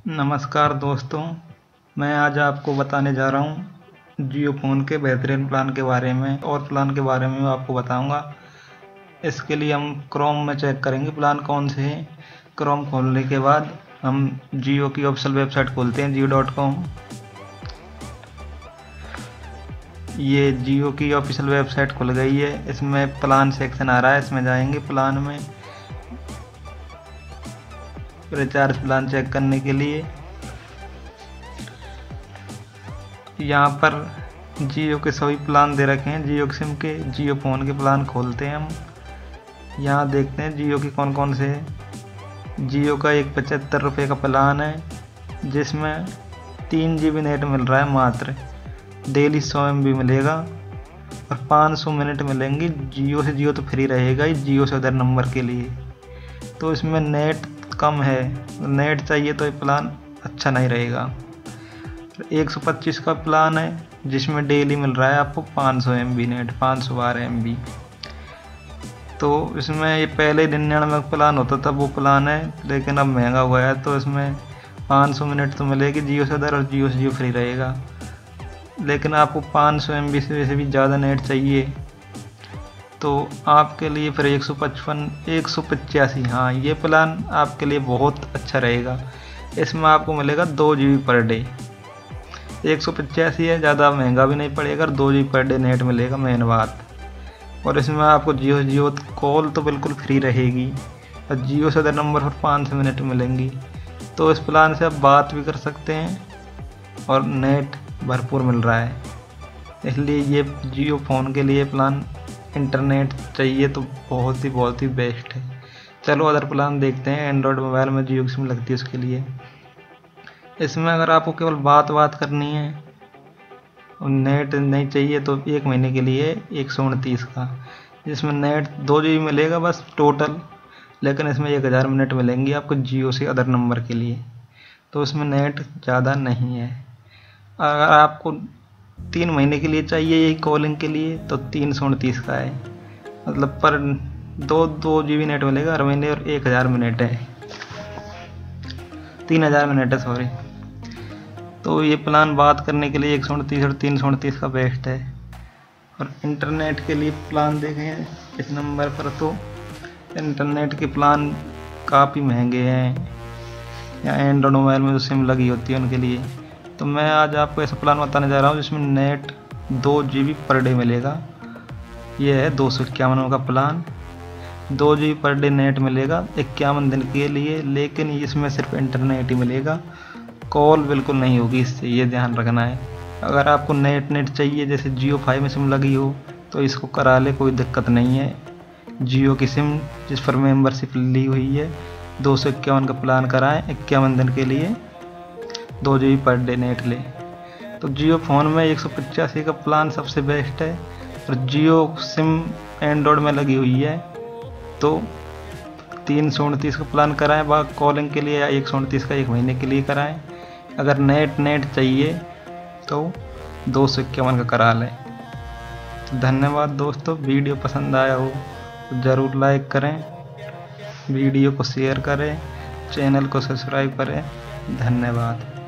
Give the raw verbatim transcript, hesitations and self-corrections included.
नमस्कार दोस्तों, मैं आज आपको बताने जा रहा हूँ जियो फ़ोन के बेहतरीन प्लान के बारे में और प्लान के बारे में आपको बताऊँगा। इसके लिए हम क्रोम में चेक करेंगे प्लान कौन से हैं। क्रोम खोलने के बाद हम जियो की ऑफिशियल वेबसाइट खोलते हैं जियो डॉट कॉम। ये जियो की ऑफिशियल वेबसाइट खुल गई है। इसमें प्लान सेक्शन आ रहा है, इसमें जाएंगे। प्लान में रिचार्ज प्लान चेक करने के लिए यहाँ पर जियो के सभी प्लान दे रखे हैं। जियो सिम के जियो फ़ोन के प्लान खोलते हैं हम। यहाँ देखते हैं जियो के कौन कौन से हैं। जियो का एक पचहत्तर रुपये का प्लान है, जिसमें तीन जी बी नेट मिल रहा है मात्र। डेली सौ एम बी मिलेगा और पाँच सौ मिनट मिलेंगी। जियो से जियो तो फ्री रहेगा ही, जियो से उधर नंबर के लिए। तो इसमें नेट कम है, नेट चाहिए तो ये प्लान अच्छा नहीं रहेगा। एक सौ पच्चीस का प्लान है, जिसमें डेली मिल रहा है आपको पाँच सौ एम बी नेट, पाँच सौ बारह एम बी। तो इसमें ये पहले निन्यानवे का प्लान होता था, वो प्लान है, लेकिन अब महंगा हुआ है। तो इसमें पाँच सौ मिनट तो मिलेगी जियो से उधर और जियो से जियो फ्री रहेगा। लेकिन आपको पाँच सौ एम बी से भी ज़्यादा नेट चाहिए तो आपके लिए फिर एक सौ पचपन एक सौ पचासी हाँ, ये प्लान आपके लिए बहुत अच्छा रहेगा। इसमें आपको मिलेगा दो जी बी पर डे। एक सौ पचासी है, ज़्यादा महंगा भी नहीं पड़ेगा, दो G B per day net मिलेगा, मेन बात। और इसमें आपको जियो जियो कॉल तो बिल्कुल फ्री रहेगी और जियो से अदर नंबर पर पाँच सौ मिनट मिलेंगी। तो इस प्लान से आप बात भी कर सकते हैं और नेट भरपूर मिल रहा है। इसलिए ये जियो फ़ोन के लिए प्लान, इंटरनेट चाहिए तो बहुत ही बहुत ही बेस्ट है। चलो अदर प्लान देखते हैं। एंड्रॉयड मोबाइल में जियो की सिम लगती है उसके लिए। इसमें अगर आपको केवल बात बात करनी है और नेट नहीं चाहिए तो एक महीने के लिए एक सौ उनतीस का, जिसमें नेट दो जी बी मिलेगा बस टोटल। लेकिन इसमें एक हज़ार मिनट मिलेंगी आपको जियो से अदर नंबर के लिए। तो इसमें नेट ज़्यादा नहीं है। अगर आपको तीन महीने के लिए चाहिए यही कॉलिंग के लिए तो तीन सौ उनतीस का है, मतलब पर दो दो जी बी नेट मिलेगा हर महीने और एक हज़ार मिनट है, तीन हज़ार मिनट है सॉरी। तो ये प्लान बात करने के लिए एक सौ उनतीस और तीन सौ उनतीस का बेस्ट है। और इंटरनेट के लिए प्लान देखें इस नंबर पर तो इंटरनेट के प्लान काफ़ी महंगे हैं, या एंड्रॉयड मोबाइल में जो सिम लगी होती है उनके लिए। तो मैं आज आपको ऐसा प्लान बताने जा रहा हूँ जिसमें नेट दो जी बी पर डे मिलेगा। ये है दो सौ इक्यावन का प्लान। दो G B per day net मिलेगा इक्यावन दिन के लिए, लेकिन इसमें सिर्फ इंटरनेट ही मिलेगा, कॉल बिल्कुल नहीं होगी इससे, ये ध्यान रखना है। अगर आपको नेट नेट चाहिए, जैसे जियो फाइव में सिम लगी हो तो इसको करा ले, कोई दिक्कत नहीं है। जियो की सिम जिस पर मेम्बरशिप ली हुई है, दो सौ इक्यावन का प्लान कराएँ, इक्यावन दिन के लिए दो G B per day net ले। तो जियो फ़ोन में एक सौ पचासी का प्लान सबसे बेस्ट है। और जियो सिम एंड्रॉयड में लगी हुई है तो तीन सौ उनतीस का प्लान कराएँ बाकी कॉलिंग के लिए, या एक सौ उनतीस का एक महीने के लिए कराएँ। अगर नेट नेट चाहिए तो दो सौ इक्यावन का करा लें। धन्यवाद दोस्तों, वीडियो पसंद आया हो तो ज़रूर लाइक करें, वीडियो को शेयर करें, चैनल को सब्सक्राइब करें। धन्यवाद।